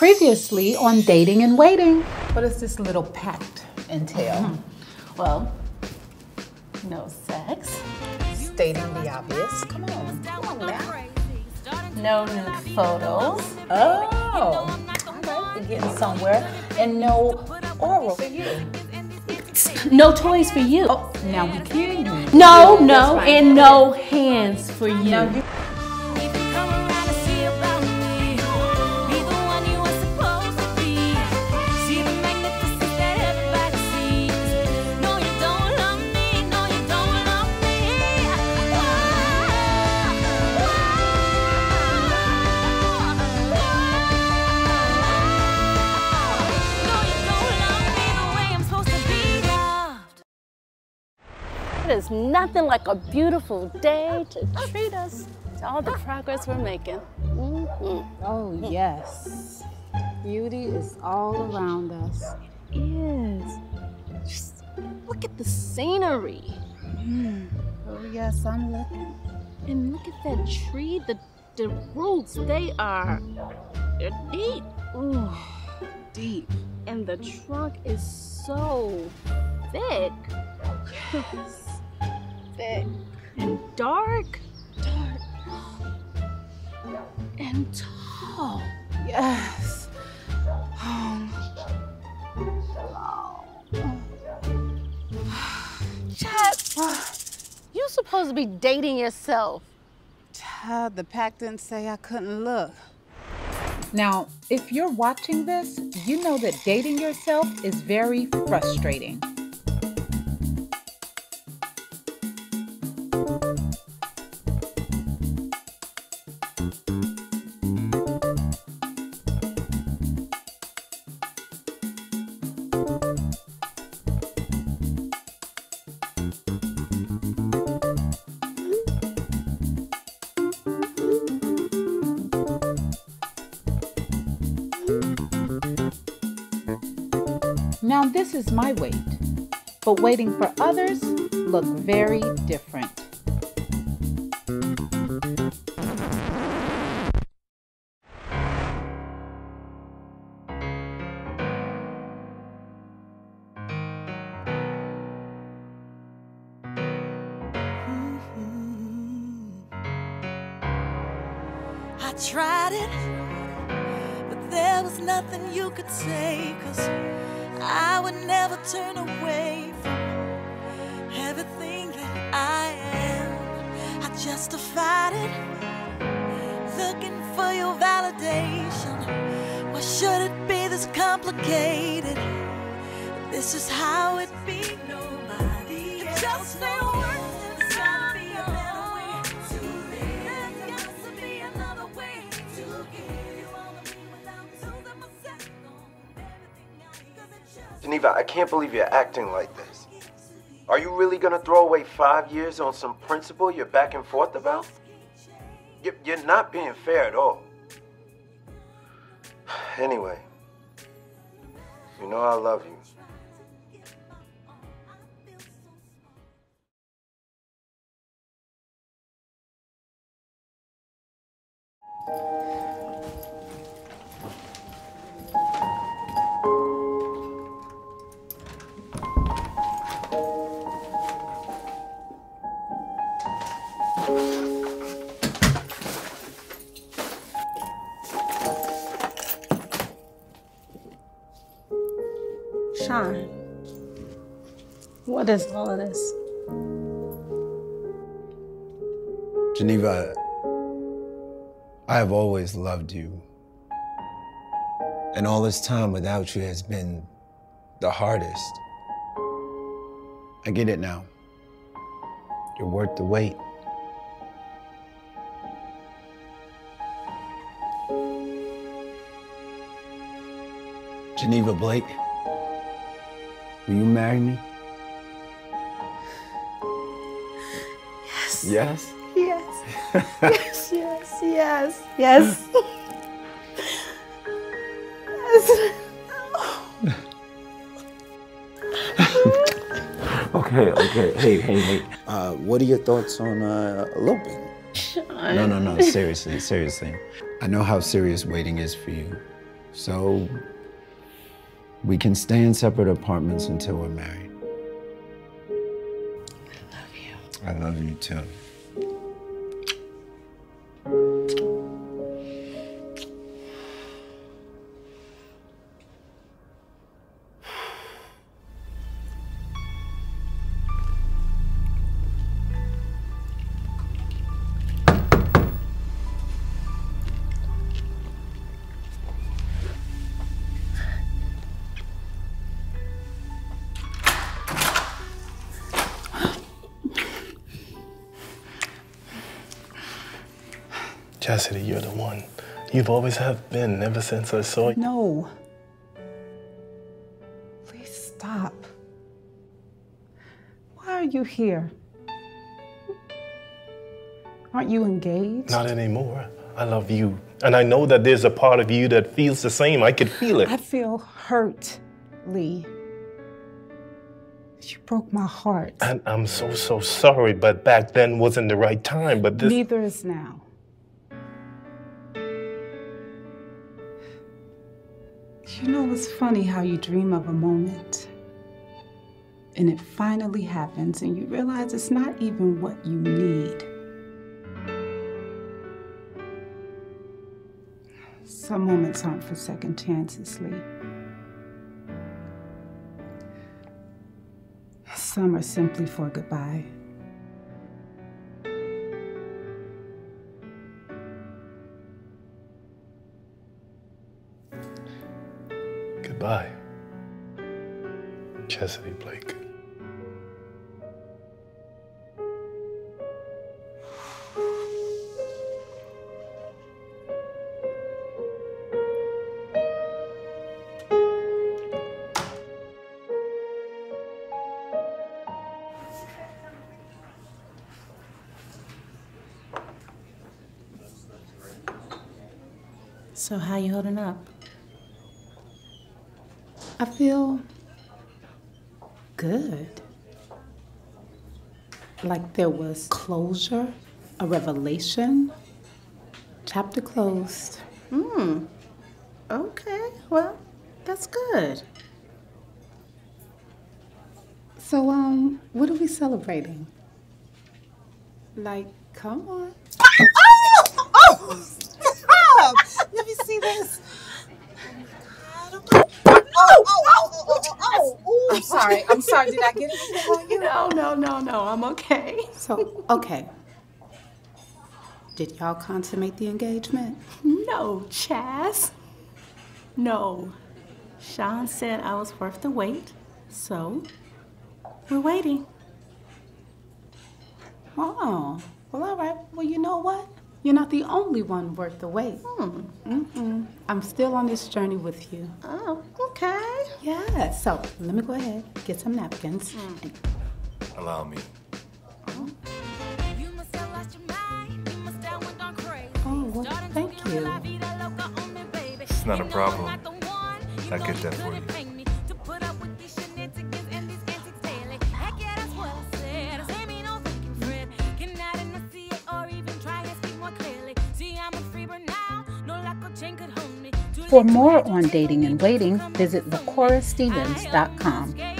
Previously on Dating and Waiting. What does this little pact entail? Well, no sex. Stating the obvious. Come on now. No nude photos. Oh, all right, we're getting somewhere. And no oral for you. No toys for you. Oh, now we hear you. No, and no hands for you. There's nothing like a beautiful day to treat us to all the progress we're making. Oh, yes. Beauty is all around us. It is. Just look at the scenery. Oh, yes, I'm looking. And look at that tree. The roots, they're deep. Ooh, deep. And the trunk is so thick. Yes. Thick and dark. And tall. Yes. Chad, you're supposed to be dating yourself. The pact didn't say I couldn't look. Now, if you're watching this, you know that dating yourself is very frustrating. Now this is my wait, but waiting for others look very different. I tried it, but there was nothing you could say, 'cause I would never turn away from everything that I am. I justified it, looking for your validation. Why should it be this complicated? This is how it be. Nobody just ain't worth it. There's gotta be a better way to live. There's got to be another way to give you all of me without losing myself. Geneva, I can't believe you're acting like this. Are you really gonna throw away 5 years on some principle you're back and forth about? You're not being fair at all. Anyway, you know I love you. Sean, what is all of this? Geneva, I have always loved you. And all this time without you has been the hardest. I get it now. You're worth the wait. Geneva Blake, will you marry me? Yes. Yes? Yes. Yes, yes, yes, yes. Okay. Hey. What are your thoughts on eloping? Sean. No. Seriously. I know how serious waiting is for you. So we can stay in separate apartments until we're married. I love you. I love you too. Chastity, you're the one. You've always have been, ever since I saw you. No. Please stop. Why are you here? Aren't you engaged? Not anymore. I love you. And I know that there's a part of you that feels the same. I could feel it. I feel hurt, Lee. You broke my heart. And I'm so sorry, but back then wasn't the right time, but this... Neither is now. You know, it's funny how you dream of a moment and it finally happens and you realize it's not even what you need. Some moments aren't for second chances, Lee. Some are simply for goodbye. Goodbye, Chastity Blake. So how you holding up? I feel good. Like there was closure, a revelation, chapter closed. Okay, well, that's good. So, what are we celebrating? Like, come on. Oh! Stop! Let me see this. Oh, I'm sorry. Did I get it on you? No, I'm okay. So, okay. Did y'all consummate the engagement? No, Chaz. No. Sean said I was worth the wait, so we're waiting. Oh, well, all right. Well, you know what? You're not the only one worth the wait. I'm still on this journey with you. Oh, okay. Yeah, so let me go ahead, get some napkins. Allow me. Oh, well, thank you. It's not a problem. I get that for you. For more on dating and waiting, visit LaCoraStevens.com.